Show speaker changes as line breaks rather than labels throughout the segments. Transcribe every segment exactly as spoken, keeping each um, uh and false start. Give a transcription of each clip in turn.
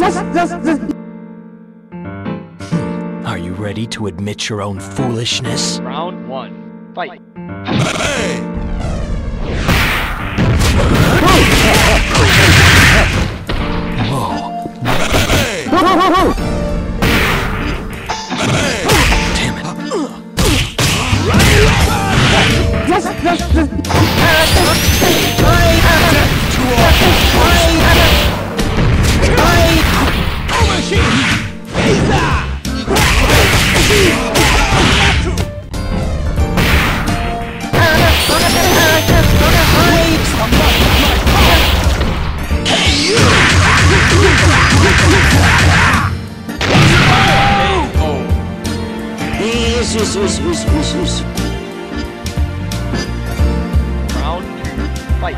Are you ready to admit your own foolishness?
Round one, fight.
Whoa. Damn it.
Round two, fight.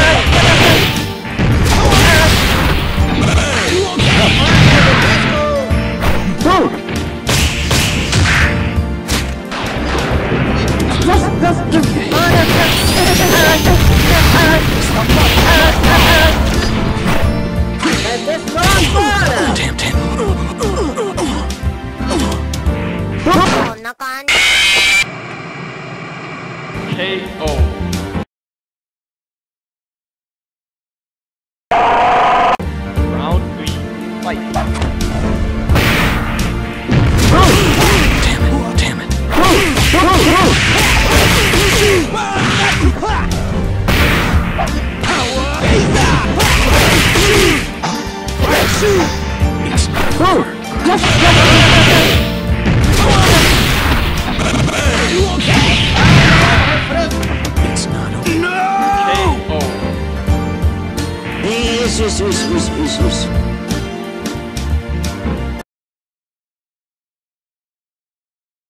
Damn, damn. K O. Round three, fight. Damn it, damn it. It's not over. It's not over.
K O.
Yes, yes, yes, yes, yes, yes.